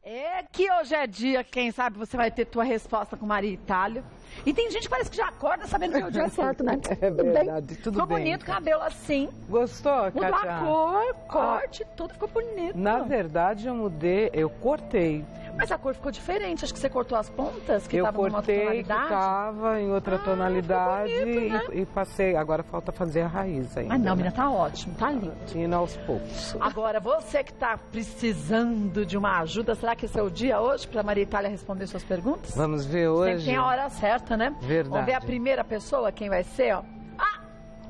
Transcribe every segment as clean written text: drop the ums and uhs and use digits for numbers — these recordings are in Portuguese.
É que hoje é dia, quem sabe você vai ter tua resposta com Maria Itália. E tem gente que parece que já acorda sabendo que o dia é certo, né? É verdade, tudo bem. Ficou bonito, cabelo assim. Gostou, Mudou Kátia? a cor, corte, tudo ficou bonito. Na verdade, eu mudei, eu cortei. Mas a cor ficou diferente, acho que você cortou as pontas, que Eu estavam numa outra cortei, que tonalidade. estava em outra tonalidade ficou bonito, né? e passei. Agora falta fazer a raiz ainda. Ah, não, né? menina, tá ótimo, tá lindo. Indo aos poucos. Agora, você que tá precisando de uma ajuda, será que esse é o dia hoje para Maria Itália responder suas perguntas? Vamos ver Sempre hoje. tem a hora certa, né? Verdade. Vamos ver a primeira pessoa, quem vai ser, ó. Ah!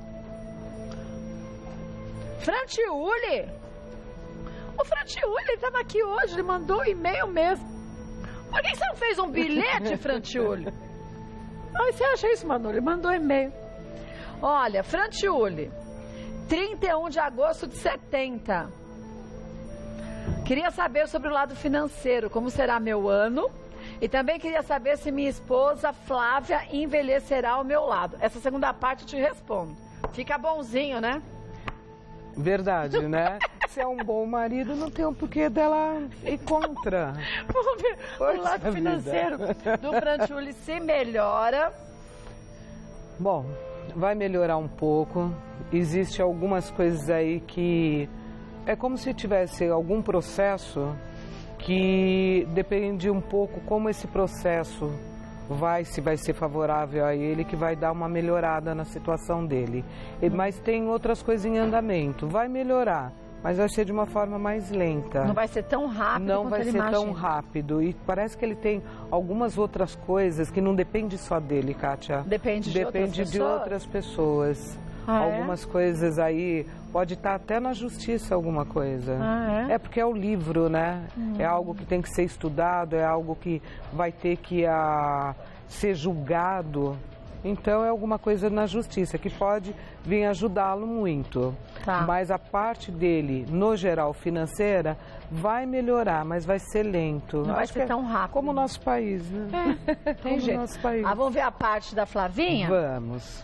Frantiuli! O Frantiuli, ele tava aqui hoje, ele mandou um e-mail mesmo. Por que você não fez um bilhete, Frantiuli? Ai, você acha isso, Manu? Ele mandou um e-mail. Olha, Frantiuli, 31 de agosto de 70. Queria saber sobre o lado financeiro, como será meu ano. E também queria saber se minha esposa Flávia envelhecerá ao meu lado. Essa segunda parte eu te respondo. Fica bonzinho, né? Verdade, né? Se é um bom marido, não tem um porquê dela ir contra. Vamos ver o lado Poxa financeiro do Frantiuli se melhora. Bom, vai melhorar um pouco. Existe algumas coisas aí que é como se tivesse algum processo que depende um pouco como esse processo se vai ser favorável a ele, que vai dar uma melhorada na situação dele. Mas tem outras coisas em andamento. Vai melhorar, mas vai ser de uma forma mais lenta. Não vai ser tão rápido Não quanto vai ele ser imagina. tão rápido. E parece que ele tem algumas outras coisas que não depende só dele, Kátia. Depende de outras pessoas? De outras pessoas. Ah, é? Algumas coisas aí, pode estar até na justiça alguma coisa. Ah, é? É porque é o livro, né? É algo que tem que ser estudado, é algo que vai ter que ser julgado. Então é alguma coisa na justiça que pode vir ajudá-lo muito. Tá. Mas a parte dele, no geral, financeira, vai melhorar, mas vai ser lento. Não vai Acho ser que tão rápido. Como o nosso país, né? Tem Como jeito. o nosso país. Ah, vamos ver a parte da Flavinha? Vamos.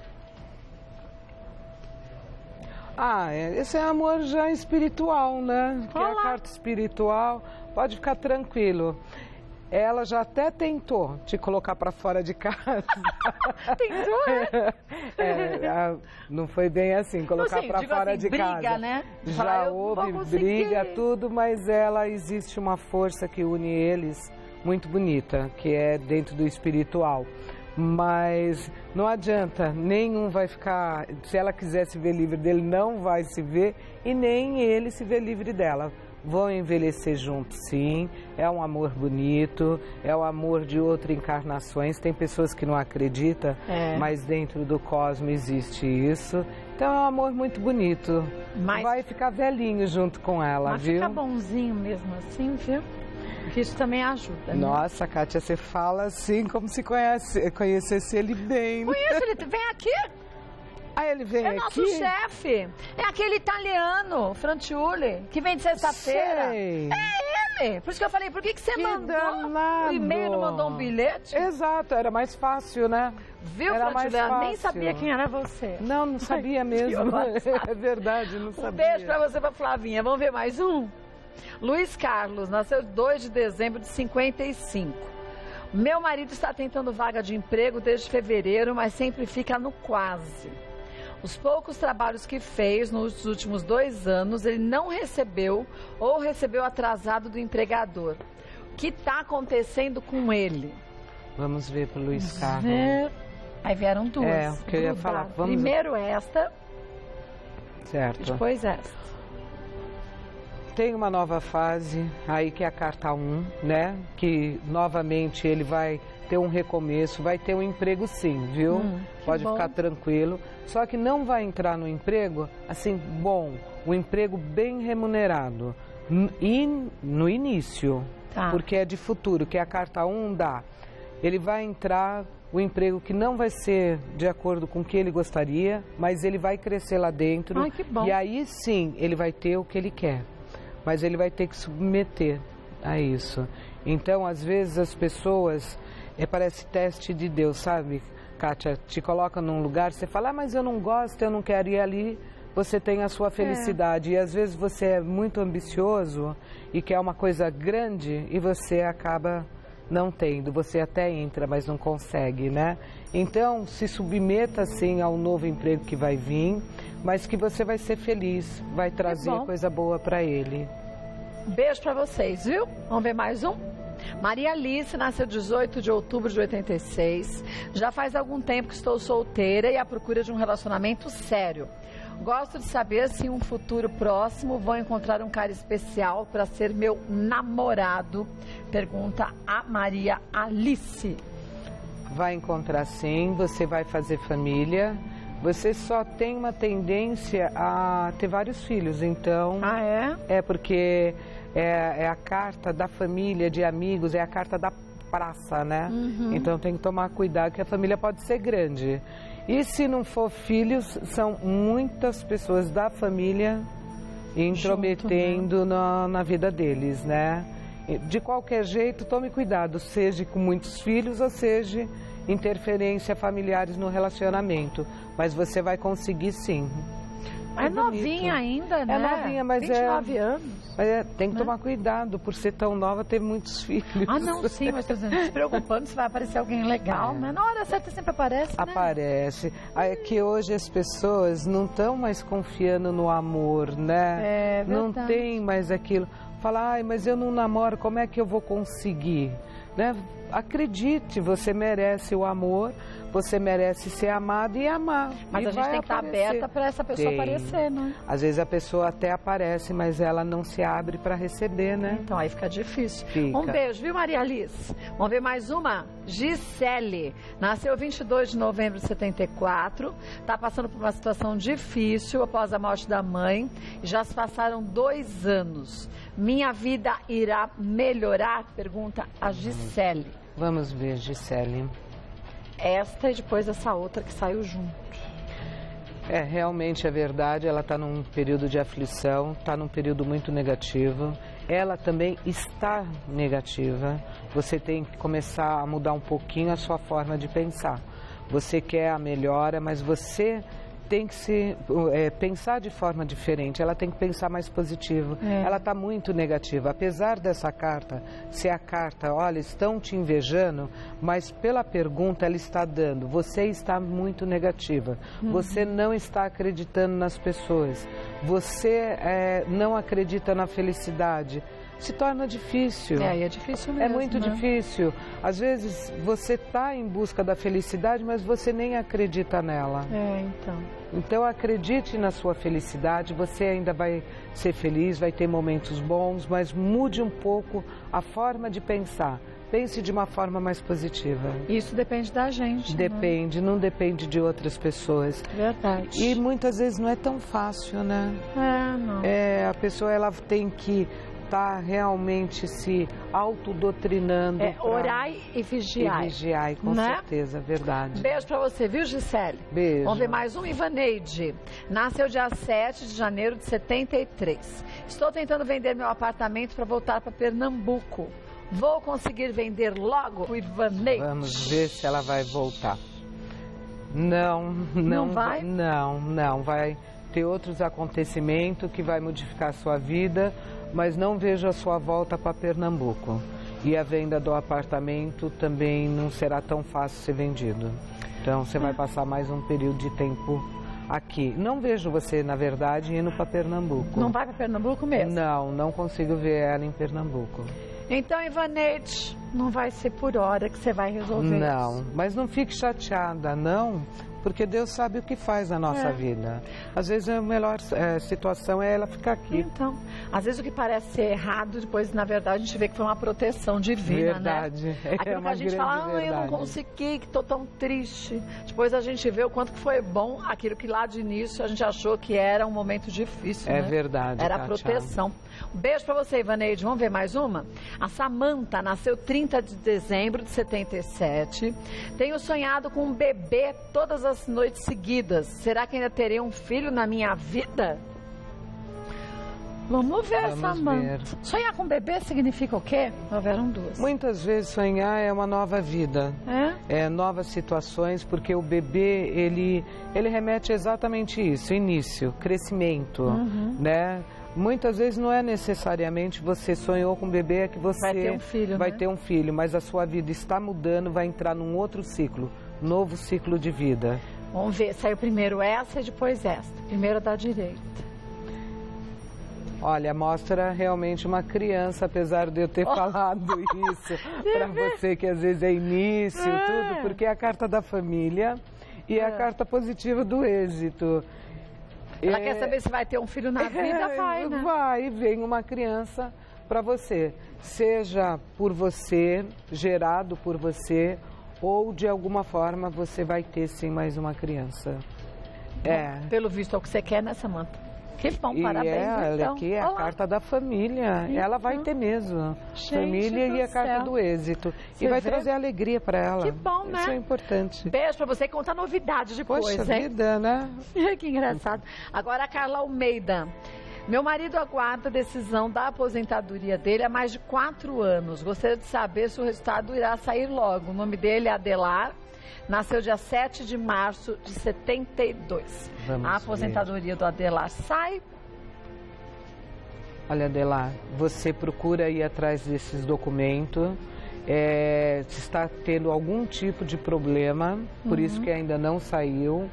Esse é amor já espiritual, né? Que é a Olá. carta espiritual. Pode ficar tranquilo. Ela já até tentou te colocar para fora de casa. Tentou, né? Não foi bem assim, colocar Assim, para digo fora assim, de briga, casa. né? Já Falar, eu não houve vou conseguir. briga, tudo, mas existe uma força que une eles muito bonita, que é dentro do espiritual. Mas não adianta, nenhum vai ficar, se ela quiser se ver livre dele, não vai se ver, e nem ele se ver livre dela. Vão envelhecer juntos, sim, é um amor bonito, é o amor de outras encarnações. Tem pessoas que não acreditam, mas dentro do cosmos existe isso. Então é um amor muito bonito. Mas vai ficar velhinho junto com ela, mas viu? fica bonzinho mesmo assim, viu? Que isso também ajuda, né? Nossa, Kátia, você fala assim como se conhecesse ele bem. Conheço ele, vem aqui. Ah, ele vem aqui? É nosso chefe. É aquele italiano, Frantiuli, que vem de sexta-feira. Sei. É ele. Por isso que eu falei, por que você mandou danado. o e-mail, não mandou um bilhete? Exato, era mais fácil, né? Viu, Era mais Frantiuli? Eu nem fácil. sabia quem era você. Não sabia mesmo. É verdade, não sabia. Um beijo pra você, pra Flavinha. Vamos ver mais um? Luiz Carlos, nasceu 2 de dezembro de 55. Meu marido está tentando vaga de emprego desde fevereiro, mas sempre fica no quase. Os poucos trabalhos que fez nos últimos 2 anos, ele não recebeu ou recebeu atrasado do empregador. O que está acontecendo com ele? Vamos ver pro Luiz Carlos. Aí vieram duas. É, o que eu ia falar. Vamos... Primeiro esta, certo. Depois esta. Tem uma nova fase aí que é a carta 1, né? Que novamente ele vai ter um recomeço, vai ter um emprego sim, viu? Pode ficar tranquilo. Só que não vai entrar no emprego assim, bom, um emprego bem remunerado. No início, porque é de futuro, que a carta 1 dá. Ele vai entrar o emprego que não vai ser de acordo com o que ele gostaria, mas ele vai crescer lá dentro. Ai, que bom. E aí sim, ele vai ter o que ele quer. Mas ele vai ter que submeter a isso. Então, às vezes, as pessoas, parece teste de Deus, sabe, Kátia? Te coloca num lugar, você fala, mas eu não gosto, eu não quero ir ali. você tem a sua felicidade. E às vezes você é muito ambicioso e quer uma coisa grande e você acaba não tendo. Você até entra, mas não consegue, né? Então, se submeta sim ao novo emprego que vai vir, mas que você vai ser feliz, vai trazer coisa boa para ele. Beijo para vocês, viu? Vamos ver mais um? Maria Alice nasceu 18 de outubro de 86. Já faz algum tempo que estou solteira e à procura de um relacionamento sério. Gosto de saber se em um futuro próximo vou encontrar um cara especial para ser meu namorado. Pergunta a Maria Alice. Vai encontrar sim, você vai fazer família. Você só tem uma tendência a ter vários filhos, então... Ah, é? É porque é a carta da família, de amigos, é a carta da praça, né? Então tem que tomar cuidado, que a família pode ser grande. E se não for filhos, são muitas pessoas da família intrometendo na vida deles, né? De qualquer jeito, tome cuidado, seja com muitos filhos ou seja interferência familiares no relacionamento. Mas você vai conseguir sim. É novinha ainda, né? É novinha, mas 29 anos. Tem que tomar cuidado, por ser tão nova, ter muitos filhos. Ah, não, sim, mas estou dizendo, se preocupando se vai aparecer alguém legal, né? Na hora certa sempre aparece, né? Aparece. É que hoje as pessoas não estão mais confiando no amor, né? É verdade. Não tem mais aquilo. Fala, ai, mas eu não namoro, como é que eu vou conseguir? Né? Acredite, você merece o amor, você merece ser amado e amar. Mas e a gente tem que estar aberta para essa pessoa aparecer, né? Às vezes a pessoa até aparece, mas ela não se abre para receber, né? Então aí fica difícil. Fica. Um beijo, viu, Maria Alice? Vamos ver mais uma? Gisele. Nasceu 22 de novembro de 74. Está passando por uma situação difícil após a morte da mãe. Já se passaram 2 anos. Minha vida irá melhorar? Pergunta a Gisele. Vamos ver, Gisele. Esta e depois essa outra que saiu junto. Realmente é verdade, ela está num período de aflição, está num período muito negativo. Ela também está negativa. Você tem que começar a mudar um pouquinho a sua forma de pensar. Você quer a melhora, mas você tem que pensar de forma diferente, ela tem que pensar mais positivo. Ela está muito negativa, apesar dessa carta ser a carta, olha, estão te invejando, mas pela pergunta ela está dando, você está muito negativa, você não está acreditando nas pessoas, você não acredita na felicidade. Se torna difícil. É difícil mesmo. É muito difícil. Às vezes você está em busca da felicidade, mas você nem acredita nela. Então acredite na sua felicidade, você ainda vai ser feliz, vai ter momentos bons, mas mude um pouco a forma de pensar. Pense de uma forma mais positiva. Isso depende da gente. Depende, não depende de outras pessoas. Verdade. E muitas vezes não é tão fácil, né? Não. A pessoa ela tem que estar realmente se autodoutrinando. Orai e vigiai. E vigiai, com certeza, verdade. Beijo pra você, viu, Gisele? Beijo. Vamos ver mais um, Ivaneide. Nasceu dia 7 de janeiro de 73. Estou tentando vender meu apartamento para voltar para Pernambuco. Vou conseguir vender logo, Ivaneide? Vamos ver se ela vai voltar. Não vai? Não, vai ter outros acontecimentos que vai modificar a sua vida, mas não vejo a sua volta para Pernambuco. E a venda do apartamento também não será tão fácil ser vendido. Então você vai passar mais um período de tempo aqui. Não vejo você, na verdade, indo para Pernambuco. Não vai para Pernambuco mesmo? Não consigo ver ela em Pernambuco. Então, Ivaneide, não vai ser por hora que você vai resolver isso. Não, mas não fique chateada, não, porque Deus sabe o que faz na nossa vida. Às vezes a melhor situação é ela ficar aqui. Então, às vezes o que parece ser errado, depois na verdade a gente vê que foi uma proteção divina, verdade. Né? Aquilo que a gente fala, eu não consegui, que estou tão triste. Depois a gente vê o quanto que foi bom aquilo que lá de início a gente achou que era um momento difícil, né? Verdade, era a proteção. Um beijo para você, Ivaneide. Vamos ver mais uma? A Samanta nasceu 30 de dezembro de 77. Tenho sonhado com um bebê todas as noites seguidas. Será que ainda terei um filho na minha vida? Vamos ver, Samanta. Sonhar com bebê significa o quê? Houveram duas. Muitas vezes sonhar é uma nova vida. É novas situações, porque o bebê, ele remete exatamente isso, início, crescimento, né? Muitas vezes não é necessariamente você sonhou com um bebê, é que você vai ter um filho, mas a sua vida está mudando, vai entrar num outro ciclo, novo ciclo de vida. Vamos ver, saiu primeiro essa e depois essa. Primeiro da direita. Olha, mostra realmente uma criança, apesar de eu ter falado isso para você, que às vezes é início, tudo, porque é a carta da família e é a carta positiva do êxito. Ela quer saber se vai ter um filho na vida, vai, né? Vai, vem uma criança para você, seja por você, gerado por você, ou de alguma forma você vai ter sim mais uma criança. Bom, pelo visto é o que você quer, né, Samanta? Que bom, parabéns. Ela aqui é a carta da família, ela vai ter mesmo. Família e a carta do êxito. E vai trazer alegria para ela. Que bom, né? Isso é importante. Beijo para você, conta novidades depois, Poxa vida, né? Que engraçado. Agora a Carla Almeida. Meu marido aguarda a decisão da aposentadoria dele há mais de 4 anos. Gostaria de saber se o resultado irá sair logo. O nome dele é Adelar. Nasceu dia 7 de março de 72. A aposentadoria do Adelar sai. Olha, Adelar, você procura ir atrás desses documentos. Se está tendo algum tipo de problema, por isso que ainda não saiu.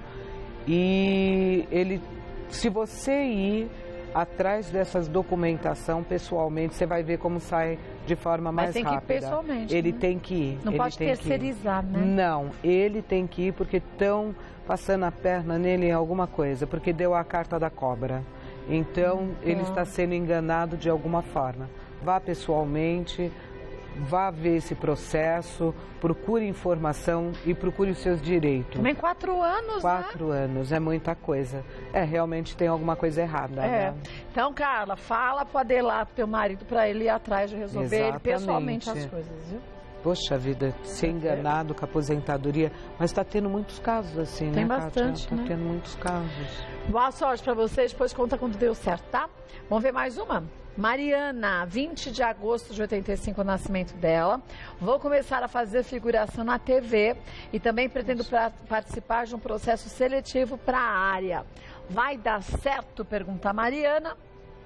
E se você ir atrás dessas documentação pessoalmente, você vai ver como sai de forma mais rápida. Mas tem que ir pessoalmente. Ele tem que ir. Não pode terceirizar, né? Não, ele tem que ir porque estão passando a perna nele em alguma coisa, porque deu a carta da cobra. Então, ele está sendo enganado de alguma forma. Vá pessoalmente, vá ver esse processo, procure informação e procure os seus direitos. Também 4 anos, 4 anos, é muita coisa. Realmente tem alguma coisa errada, né? Então, Carla, fala pro Adelar, pro teu marido, para ele ir atrás de resolver ele pessoalmente as coisas, viu? Poxa vida, ser enganado com a aposentadoria, mas está tendo muitos casos assim, tem né, bastante, Kátia? Está tendo muitos casos. Boa sorte para vocês, depois conta quando deu certo, tá? Vamos ver mais uma? Mariana, 20 de agosto de 85, o nascimento dela. Vou começar a fazer figuração na TV e também pretendo participar de um processo seletivo para a área. Vai dar certo? Pergunta a Mariana.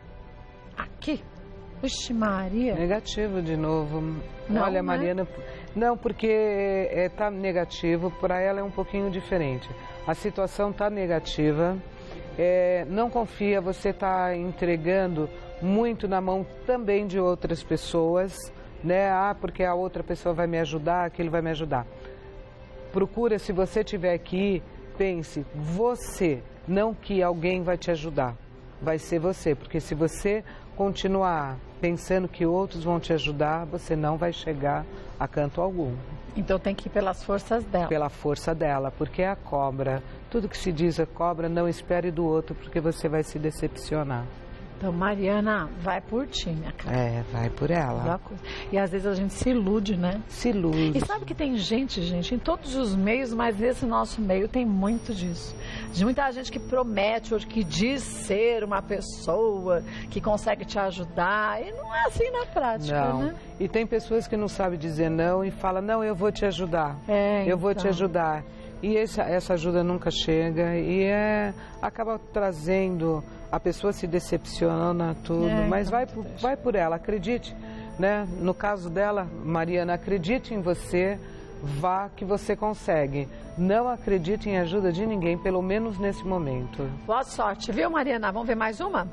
Aqui. Vixe, Maria. Negativo de novo. Não, olha, Mariana, não, porque tá negativo, para ela é um pouquinho diferente. A situação tá negativa, não confia, você tá entregando muito na mão também de outras pessoas, né? Porque a outra pessoa vai me ajudar, aquilo vai me ajudar. Procura, se você tiver aqui, pense, você, não que alguém vai te ajudar, vai ser você, porque se você continuar pensando que outros vão te ajudar, você não vai chegar a canto algum. Então tem que ir pelas forças dela. Pela força dela, porque é a cobra. Tudo que se diz é cobra, não espere do outro, porque você vai se decepcionar. Então, Mariana, vai por ti, minha cara. Vai por ela. E às vezes a gente se ilude, né? Se ilude. E sabe que tem gente, em todos os meios, mas nesse nosso meio tem muito disso. De muita gente que promete ou que diz ser uma pessoa que consegue te ajudar. E não é assim na prática, né? E tem pessoas que não sabem dizer não e falam, não, eu vou te ajudar. Eu vou te ajudar. E essa ajuda nunca chega e acaba trazendo, a pessoa se decepciona tudo, mas vai por ela, acredite, né? No caso dela, Mariana, acredite em você, vá que você consegue. Não acredite em ajuda de ninguém, pelo menos nesse momento. Boa sorte, viu, Mariana? Vamos ver mais uma?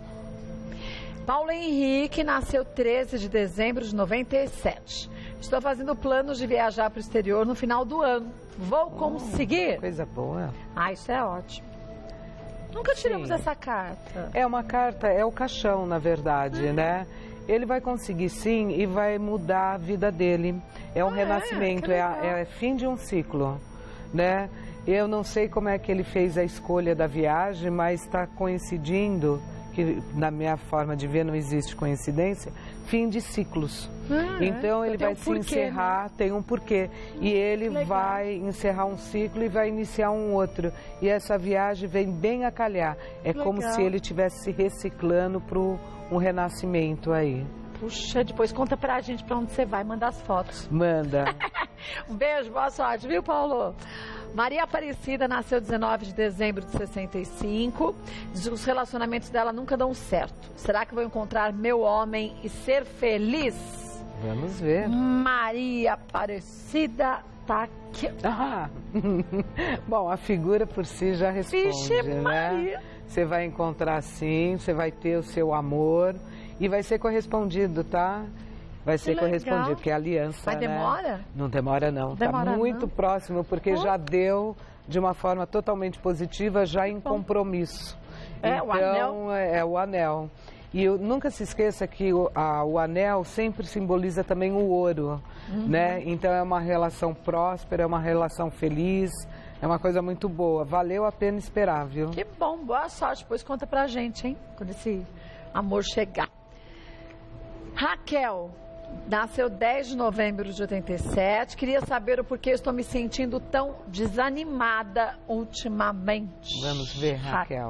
Paulo Henrique nasceu 13 de dezembro de 97. Estou fazendo planos de viajar para o exterior no final do ano. Vou conseguir? Coisa boa. Isso é ótimo. Nunca tiramos essa carta. É uma carta, é o caixão, na verdade, né? Ele vai conseguir sim e vai mudar a vida dele. É um renascimento, é fim de um ciclo, né? Eu não sei como é que ele fez a escolha da viagem, mas está coincidindo que na minha forma de ver não existe coincidência, fim de ciclos. Então ele vai se encerrar, tem um porquê. E ele vai encerrar um ciclo e vai iniciar um outro. E essa viagem vem bem a calhar. É como se ele estivesse se reciclando para um renascimento aí. Puxa, depois conta pra gente pra onde você vai, manda as fotos. Manda. Um beijo, boa sorte, viu, Paulo? Maria Aparecida nasceu 19 de dezembro de 65. Diz que os relacionamentos dela nunca dão certo. Será que vou encontrar meu homem e ser feliz? Vamos ver. Maria Aparecida tá aqui. Bom, a figura por si já responde, Vixe, né? Maria. Você vai encontrar sim, você vai ter o seu amor e vai ser correspondido, tá? Vai ser correspondido, porque é aliança, Mas demora? Né? Não demora não, tá muito próximo, porque já deu de uma forma totalmente positiva, já em compromisso. Então, o anel? É o anel. E nunca se esqueça que o anel sempre simboliza também o ouro, né? Então é uma relação próspera, é uma relação feliz, é uma coisa muito boa. Valeu a pena esperar, viu? Que bom, boa sorte. Depois conta pra gente, hein? Quando esse amor chegar. Raquel, nasceu 10 de novembro de 87. Queria saber o porquê estou me sentindo tão desanimada ultimamente. Vamos ver, Raquel.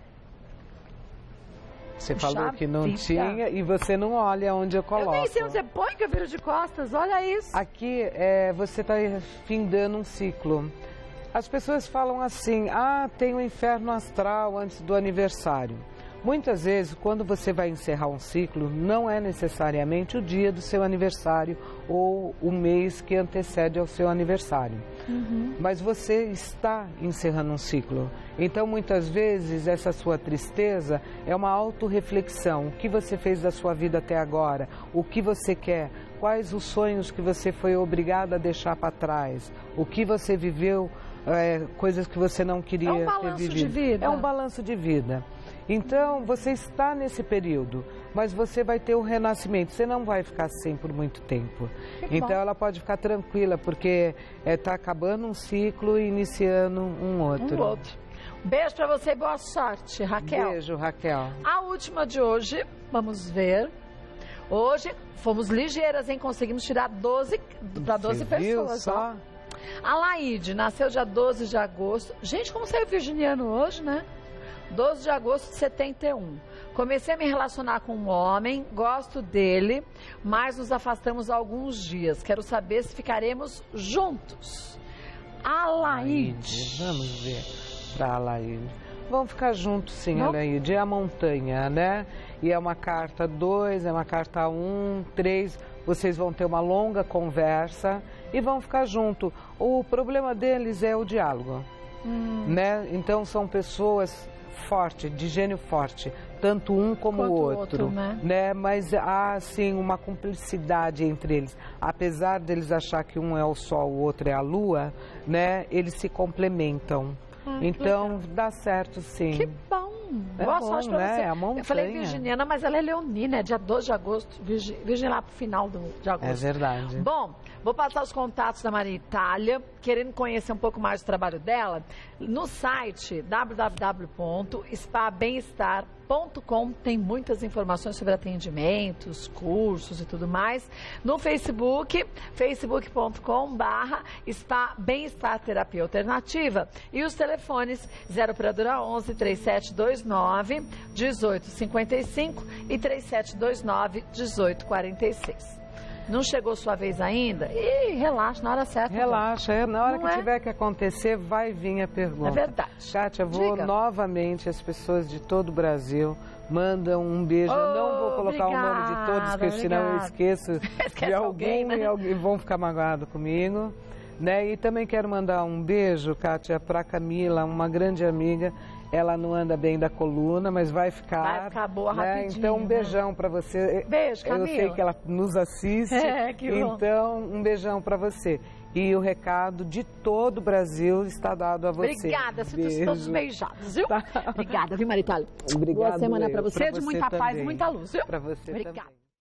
Você falou que não tinha e você não olha onde eu coloco. Eu nem sei onde você põe, que eu viro de costas, olha isso. Aqui, você está findando um ciclo. As pessoas falam assim, tem um inferno astral antes do aniversário. Muitas vezes, quando você vai encerrar um ciclo, não é necessariamente o dia do seu aniversário ou o mês que antecede ao seu aniversário. Mas você está encerrando um ciclo. Então, muitas vezes, essa sua tristeza é uma autorreflexão. O que você fez da sua vida até agora? O que você quer? Quais os sonhos que você foi obrigado a deixar para trás? O que você viveu, coisas que você não queria ter vivido? É um balanço de vida. É um balanço de vida. Então, você está nesse período, mas você vai ter o renascimento. Você não vai ficar assim por muito tempo. Então, ela pode ficar tranquila, porque está acabando um ciclo e iniciando um outro. Beijo pra você e boa sorte, Raquel. Beijo, Raquel. A última de hoje, vamos ver. Hoje, fomos ligeiras, hein? Conseguimos tirar 12 para 12 pessoas. Só? A Laide nasceu dia 12 de agosto. Gente, como saiu virginiano hoje, né? 12 de agosto de 71. Comecei a me relacionar com um homem, gosto dele, mas nos afastamos há alguns dias. Quero saber se ficaremos juntos. Alaide. Vamos ver para a Alaide. Vamos ficar juntos sim, Alaide. É a montanha, né? E é uma carta 2, é uma carta 1, 3. Vocês vão ter uma longa conversa e vão ficar juntos. O problema deles é o diálogo, né? Então são pessoas forte, de gênio forte, tanto um como o outro, né? Mas há assim uma cumplicidade entre eles, apesar deles achar que um é o sol, o outro é a lua, né? Eles se complementam. Então dá certo sim. Que bom. Boa sorte pra você. É a montanha. Eu falei virginiana, mas ela é leonina, é dia 12 de agosto, virgem lá pro final de agosto. É verdade. Bom, vou passar os contatos da Maria Itália, querendo conhecer um pouco mais do trabalho dela, no site www.spabemestar.com tem muitas informações sobre atendimentos, cursos e tudo mais. No Facebook, facebook.com/Spa Bem-Estar Terapia Alternativa. E os telefones 0 operadora 11 3729 1855 e 3729 1846. Não chegou sua vez ainda? Ih, relaxa, na hora certa. Relaxa, na hora que tiver que acontecer, vai vir a pergunta. É verdade. Kátia, vou novamente, as pessoas de todo o Brasil mandam um beijo. Eu não vou colocar o nome de todos, porque senão eu esqueço de alguém, né? E alguém vão ficar magoados comigo. Né? E também quero mandar um beijo, Kátia, para a Camila, uma grande amiga. Ela não anda bem da coluna, mas vai ficar. Vai ficar boa rapidinho. Então, um beijão para você. Beijo, Camila. Eu sei que ela nos assiste. Que bom. Então, um beijão para você. E o recado de todo o Brasil está dado a você. Obrigada, sinto todos beijados, viu? Tá. Obrigada, viu, Maria Itália? Obrigada. Boa semana para você, de muita paz e também. muita luz, viu? Para você Obrigada. também.